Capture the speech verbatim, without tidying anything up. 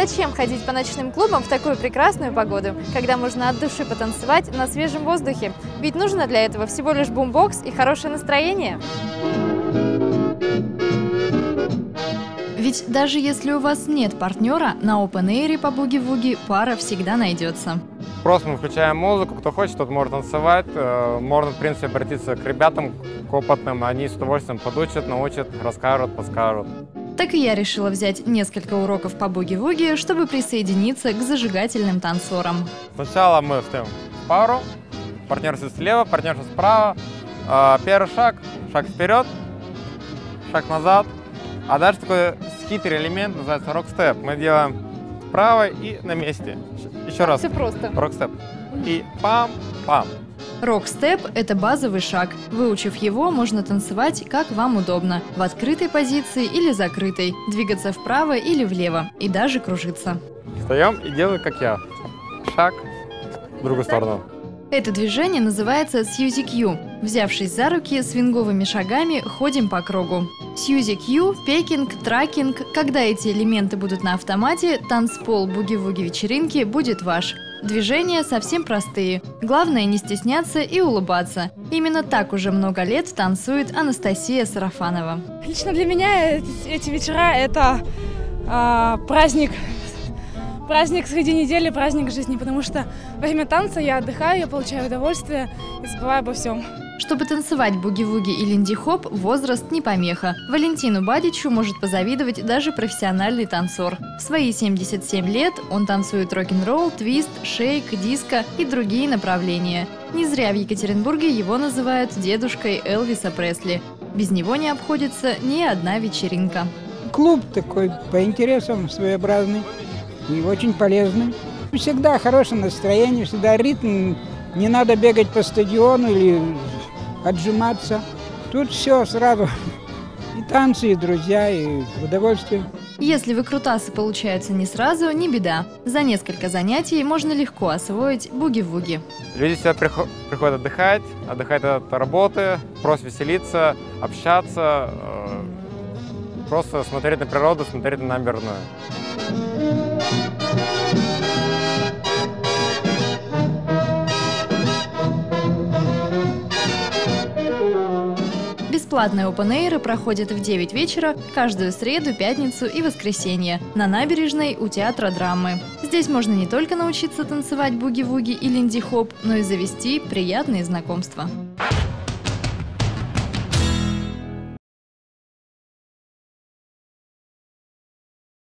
Зачем ходить по ночным клубам в такую прекрасную погоду, когда можно от души потанцевать на свежем воздухе? Ведь нужно для этого всего лишь бумбокс и хорошее настроение. Ведь даже если у вас нет партнера, на опен-эйре по буги-вуги пара всегда найдется. Просто мы включаем музыку, кто хочет, тот может танцевать. Можно, в принципе, обратиться к ребятам, к опытным. Они с удовольствием подучат, научат, расскажут, подскажут. Так и я решила взять несколько уроков по буги-вуги, чтобы присоединиться к зажигательным танцорам. Сначала мы встаем в пару, партнер сидит слева, партнер справа. Первый шаг, шаг вперед, шаг назад. А дальше такой хитрый элемент, называется рок-степ. Мы делаем вправо и на месте. Еще раз. Все просто. Рок-степ. И пам-пам. Рок-степ – это базовый шаг. Выучив его, можно танцевать, как вам удобно. В открытой позиции или закрытой. Двигаться вправо или влево. И даже кружиться. Встаем и делаем, как я. Шаг в другую сторону. Это движение называется Сьюзи Кью. Взявшись за руки, свинговыми шагами ходим по кругу. Сьюзи Кью, пекинг, тракинг. Когда эти элементы будут на автомате, танцпол буги-вуги вечеринки будет ваш. Движения совсем простые. Главное не стесняться и улыбаться. Именно так уже много лет танцует Анастасия Сарафанова. Лично для меня эти вечера – это э, праздник. Праздник среди недели, праздник жизни, потому что во время танца я отдыхаю, я получаю удовольствие и забываю обо всем. Чтобы танцевать буги-вуги и линди-хоп, возраст не помеха. Валентину Бадичу может позавидовать даже профессиональный танцор. В свои семьдесят семь лет он танцует рок-н-ролл, твист, шейк, диско и другие направления. Не зря в Екатеринбурге его называют дедушкой Элвиса Пресли. Без него не обходится ни одна вечеринка. Клуб такой по интересам своеобразный. И очень полезный. Всегда хорошее настроение, всегда ритм. Не надо бегать по стадиону или отжиматься. Тут все сразу. И танцы, и друзья, и удовольствие. Если выкрутасы получаются не сразу, не беда. За несколько занятий можно легко освоить буги-вуги. Люди сюда приходят отдыхать, отдыхать от работы, просто веселиться, общаться, просто смотреть на природу, смотреть на набережную. Бесплатные опен-эйры проходят в девять вечера каждую среду, пятницу и воскресенье на набережной у театра драмы. Здесь можно не только научиться танцевать буги-вуги и линди-хоп, но и завести приятные знакомства.